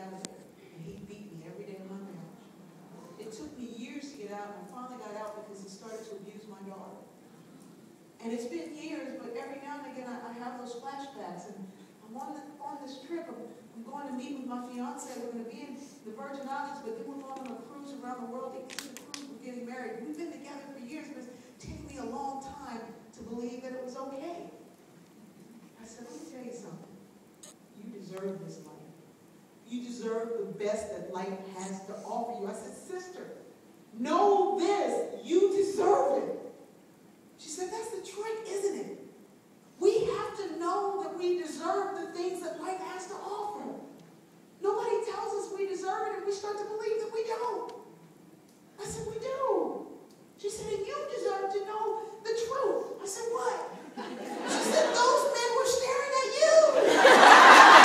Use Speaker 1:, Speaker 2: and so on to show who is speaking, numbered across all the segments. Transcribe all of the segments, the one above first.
Speaker 1: out of there. And he beat me every day of my marriage. It took me years to get out, and I finally got out because he started to abuse my daughter. And it's been years, but every now and again I have those flashbacks. And I'm on this trip. I'm going to meet with my fiance. We're going to be in the Virgin Islands, but then we're going on a cruise around the world. At the end of the cruise, we're getting married. We've been together for years, but it's taken me a long time to believe that it was okay. I said, let me tell you something. You deserve this life. You deserve the best that life has to offer you. I said, sister, know this. You deserve it. She said, that's the trick, isn't it? We have to know that we deserve the things that life has to offer. Nobody tells us we deserve it, and we start to believe that we don't. I said, we do. She said, and you deserve to know the truth. I said, what? She said, those men were staring at you.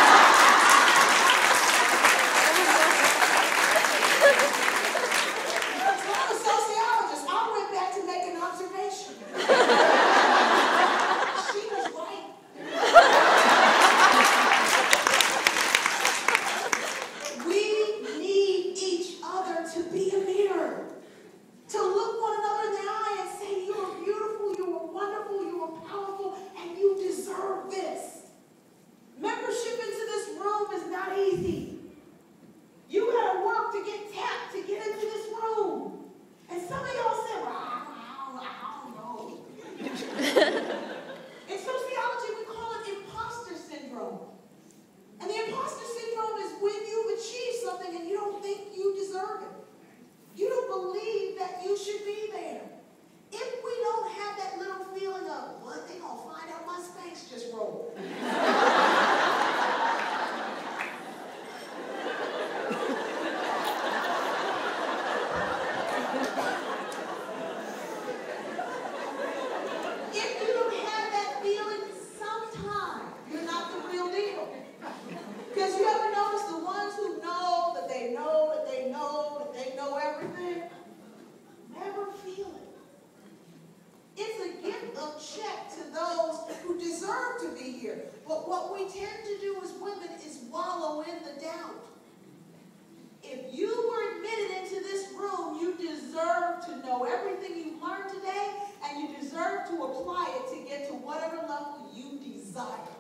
Speaker 1: But what we tend to do as women is wallow in the doubt. If you were admitted into this room, you deserve to know everything you've learned today, and you deserve to apply it to get to whatever level you desire.